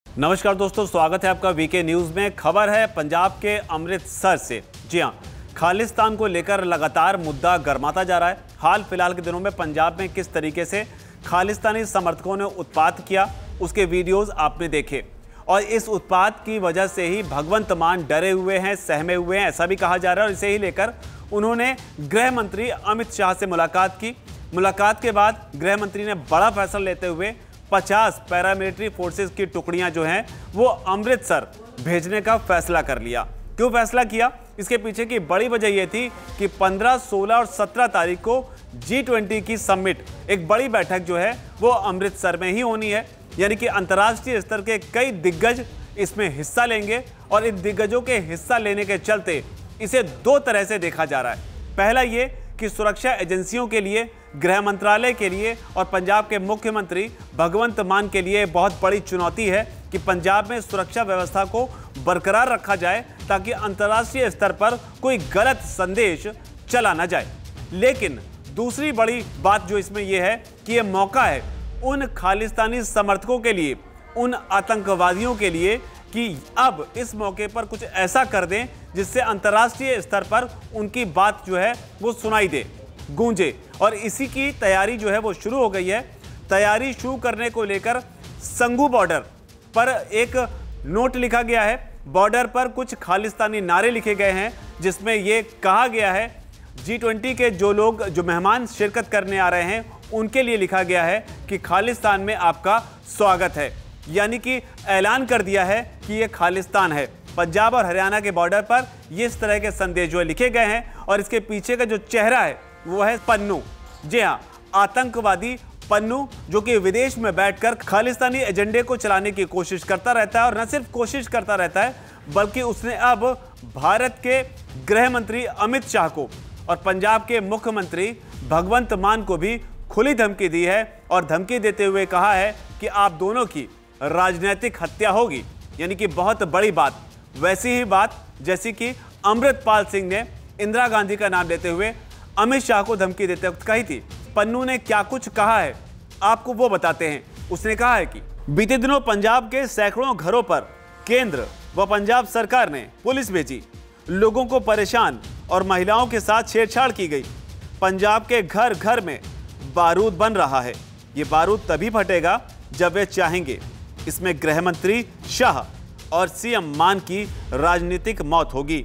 नमस्कार दोस्तों, स्वागत है आपका वीके न्यूज में। खबर है पंजाब के अमृतसर से। जी हां, खालिस्तान को लेकर लगातार मुद्दा गर्माता जा रहा है। हाल फिलहाल के दिनों में पंजाब में किस तरीके से खालिस्तानी समर्थकों ने उत्पात किया, उसके वीडियोस आपने देखे और इस उत्पात की वजह से ही भगवंत मान डरे हुए हैं, सहमे हुए हैं, ऐसा भी कहा जा रहा है। और इसे ही लेकर उन्होंने गृह मंत्री अमित शाह से मुलाकात की। मुलाकात के बाद गृह मंत्री ने बड़ा फैसला लेते हुए 50 पैरामिलिट्री फोर्सेस की टुकड़ियां जो हैं वो अमृतसर भेजने का फैसला कर लिया। क्यों फैसला किया? इसके पीछे की बड़ी वजह यह थी कि 15, 16 और 17 तारीख को G20 की समिट, एक बड़ी बैठक जो है वो अमृतसर में ही होनी है। यानी कि अंतर्राष्ट्रीय स्तर के कई दिग्गज इसमें हिस्सा लेंगे और इन दिग्गजों के हिस्सा लेने के चलते इसे दो तरह से देखा जा रहा है। पहला ये कि सुरक्षा एजेंसियों के लिए, गृह मंत्रालय के लिए और पंजाब के मुख्यमंत्री भगवंत मान के लिए बहुत बड़ी चुनौती है कि पंजाब में सुरक्षा व्यवस्था को बरकरार रखा जाए ताकि अंतर्राष्ट्रीय स्तर पर कोई गलत संदेश चला ना जाए। लेकिन दूसरी बड़ी बात जो इसमें यह है कि यह मौका है उन खालिस्तानी समर्थकों के लिए, उन आतंकवादियों के लिए कि अब इस मौके पर कुछ ऐसा कर दें जिससे अंतर्राष्ट्रीय स्तर पर उनकी बात जो है वो सुनाई दे, गूंजे। और इसी की तैयारी जो है वो शुरू हो गई है। तैयारी शुरू करने को लेकर संगू बॉर्डर पर एक नोट लिखा गया है। बॉर्डर पर कुछ खालिस्तानी नारे लिखे गए हैं जिसमें ये कहा गया है, G20 के जो लोग, जो मेहमान शिरकत करने आ रहे हैं उनके लिए लिखा गया है कि खालिस्तान में आपका स्वागत है। यानी कि ऐलान कर दिया है कि ये खालिस्तान है। पंजाब और हरियाणा के बॉर्डर पर ये इस तरह के संदेश जो लिखे गए हैं और इसके पीछे का जो चेहरा है वो है पन्नू। जी हाँ, आतंकवादी पन्नू, जो कि विदेश में बैठकर खालिस्तानी एजेंडे को चलाने की कोशिश करता रहता है। और न सिर्फ कोशिश करता रहता है बल्कि उसने अब भारत के गृह मंत्री अमित शाह को और पंजाब के मुख्यमंत्री भगवंत मान को भी खुली धमकी दी है और धमकी देते हुए कहा है कि आप दोनों की राजनीतिक हत्या होगी। यानी कि बहुत बड़ी बात, वैसी ही बात जैसी कि अमृतपाल सिंह ने इंदिरा गांधी का नाम लेते हुए अमित शाह को धमकी देते वक्त कही थी। पन्नू ने क्या कुछ कहा है आपको वो बताते हैं। उसने कहा है कि बीते दिनों पंजाब के सैकड़ों घरों पर केंद्र व पंजाब सरकार ने पुलिस भेजी, लोगों को परेशान और महिलाओं के साथ छेड़छाड़ की गई। पंजाब के घर घर में बारूद बन रहा है। ये बारूद तभी फटेगा जब वे चाहेंगे। इसमें गृह मंत्री शाह और सीएम मान की राजनीतिक मौत होगी।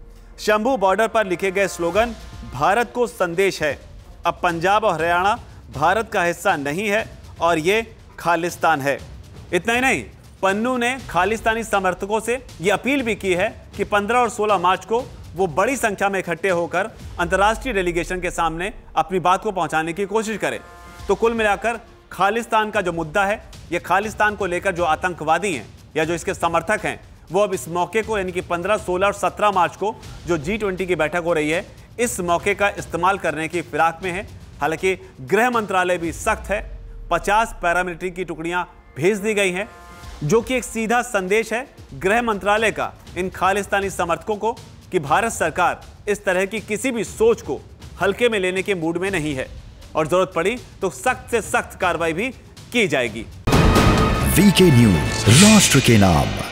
शंभू बॉर्डर पर लिखे गए स्लोगन भारत को संदेश है, अब पंजाब और हरियाणा भारत का हिस्सा नहीं है और ये खालिस्तान है। इतना ही नहीं, पन्नू ने खालिस्तानी समर्थकों से ये अपील भी की है कि 15 और 16 मार्च को वो बड़ी संख्या में इकट्ठे होकर अंतर्राष्ट्रीय डेलीगेशन के सामने अपनी बात को पहुंचाने की कोशिश करें। तो कुल मिलाकर खालिस्तान का जो मुद्दा है, ये खालिस्तान को लेकर जो आतंकवादी हैं या जो इसके समर्थक हैं, वो अब इस मौके को, यानी कि 15, 16 और 17 मार्च को जो G20 की बैठक हो रही है, इस मौके का इस्तेमाल करने की फिराक में है। हालांकि गृह मंत्रालय भी सख्त है। 50 पैरामिलिट्री की टुकड़ियां भेज दी गई हैं, जो कि एक सीधा संदेश है गृह मंत्रालय का इन खालिस्तानी समर्थकों को कि भारत सरकार इस तरह की किसी भी सोच को हल्के में लेने के मूड में नहीं है और जरूरत पड़ी तो सख्त से सख्त कार्रवाई भी की जाएगी। वीके न्यूज, राष्ट्र के नाम।